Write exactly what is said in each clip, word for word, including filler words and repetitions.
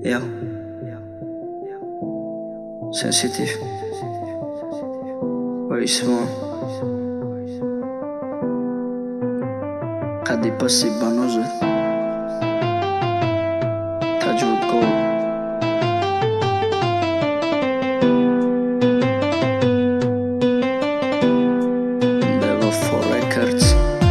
Ja, sensitiv Very small قدی پسی بنازد تجرب کن بوفا رکردز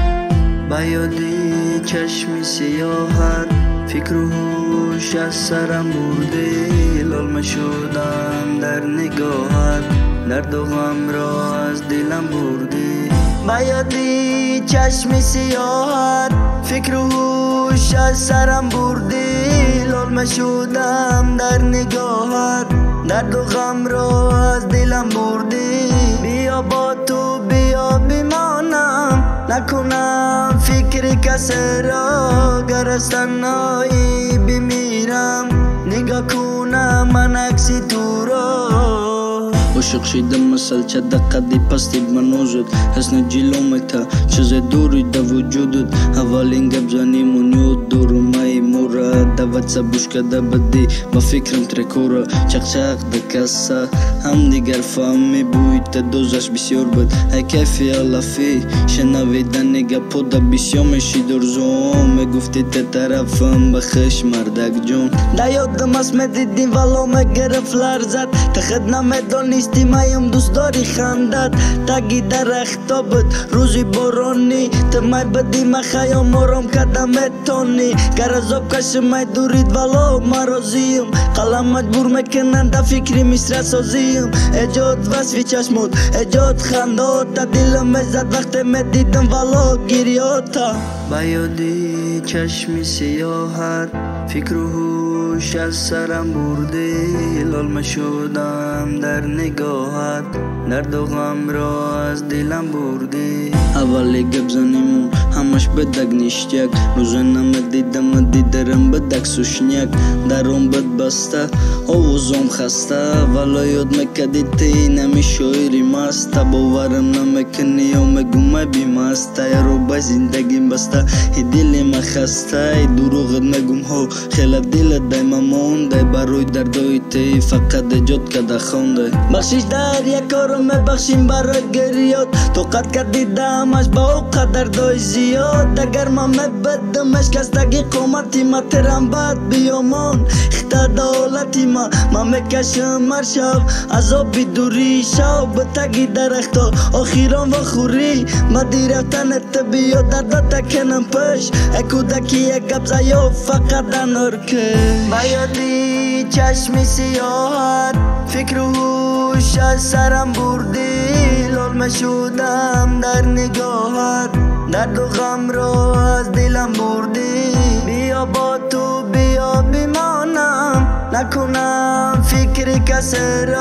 با یادی چشمی سیاهت فکر و هوش از سرم برده لالمه شدم در نگاهت درد و غم را از دلم بردی با یادی چشمی سیاهت فکر و هوش از سرم بردی لالمه شدم در نگاهت درد و غم را از دلم بردی بیا با تو بیا بمانم نکنم فکر کسی را گر از تنهایی بمیرم نگاه کنم من عکسی تو را عاشق شدم مثل چه دقیقی پستی بنازد حسن جلومتا چیز دوری در وجودت اولین گپ زنیمون یاد دارم ای مورا دوت سبوش کده بدی با فکرم ترکورا چق چق دکسا هم دیگر فهمی بویت دوزش بسیار بود ای کیفی علافی شنویدن گپو دا بسیار میشی درزوم گفتی ته طرفم بخش مردک جون دا یادم اسم دیدیم ولو مگرف لرزد تخد نمیدانی مایم دوست داری خندت تگی درختا بود روزی بارانی تمای بدی ما خیام آرام کدم تانی گر از آب کش مای دورید ولو مرازیم قلم مجبور میکنن دا فکری مصر سازیم ایجاد وصفی چشمود ایجاد خنداتا دلم ازد وقت میدیدم ولو گریاتا با یادی چشمی سیاهت فکر و هوش از سرم بردی لالمه شدم در نگاهت درد و غم را از دلم بردی اولی گپ زنیمون همش بدک نیشتیک روزه نمیدیدم دیدرم بدک سوشنیک درم بد بسته آوزم خسته ولی یاد میکدی تی نمی شاعری مسته باورم نمیکنی و مگم بیمسته یارو با زندگیم بسته ای دلی ما خسته ای دروغت مگم ها خیلی دل دایما مونده برای دردای تی فقط ایجاد کده خونده بخشش در یک کارم بخشیم برای گریات تو قد کردی دمش با او قدر دای زیاد اگر ما مبدمش کستگی قومتی ما ترم بد بیامان اختا دولتی ما ما مکشم مرشب از آبی دوری شو بتگی درختا آخیران و خوری ما دی رفتن اتبیا درد تکنم پش ای کودکی یک گب زیو فقط انارکه با یادی چشمی سیاهت فکر و هوش از سرم بردی لالمه شدم در نگاهت درد و غم را از دلم بردی بیا با تو بیا بمانم نکنم فکر کسی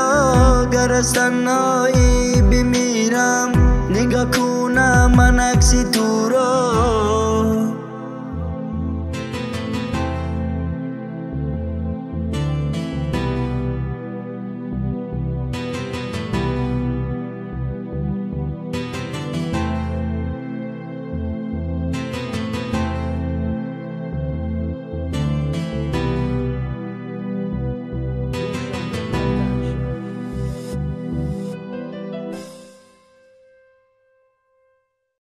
را گر از تنهایی بمیرم نگاه کنم من عکسی تو را